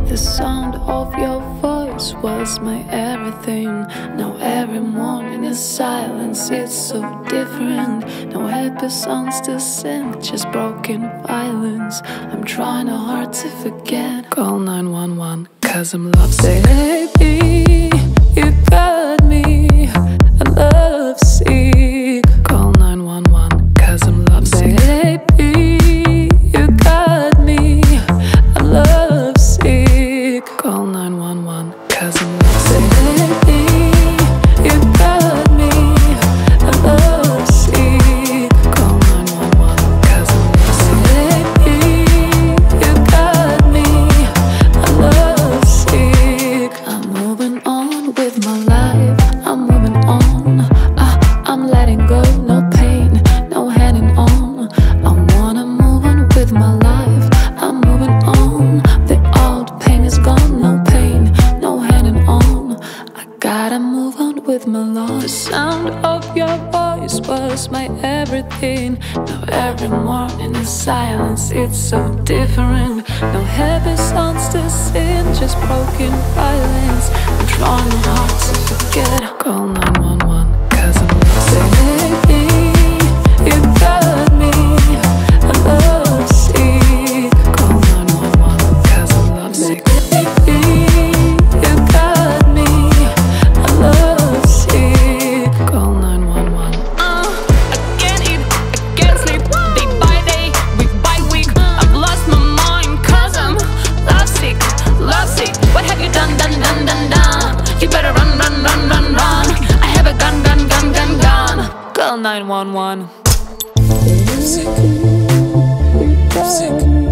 The sound of your voice was my everything. Now every morning is silence, it's so different. No happy songs to sing, just broken violins. I'm trying hard to forget. Call 911, cause I'm lovesick. Baby, you got me, I'm lovesick. Call 911, cause I'm lovesick. Baby, you got me, I'm lovesick. Call 911, cause I'm lovesick. Baby, you got me, I'm lovesick. Call 911, cause I'm lovesick. Baby, you got me, I'm lovesick. I'm moving on with my life, I'm moving on. I'm letting go, no pain, no hanging on. I wanna move on with my life, I'm moving on. The old pain is gone, no pain, no hanging on. I gotta move on with my life. The sound of your voice was my everything. Now every morning is silence, it's so different. No happy songs to sing, just broken violins. I'm trying hard to forget. Call 911, cause I'm lovesick. Baby, you got me, I'm lovesick. Call 911, cause I'm lovesick. Baby, you got me, I'm lovesick. Call 911. I can't eat, I can't sleep. Day by day, week by week, I've lost my mind cause I'm lovesick, lovesick. What have you done, done, done, done, done? You better run, run, run, run, run. I have a gun, gun, gun, gun, gun. Call 911. Sick.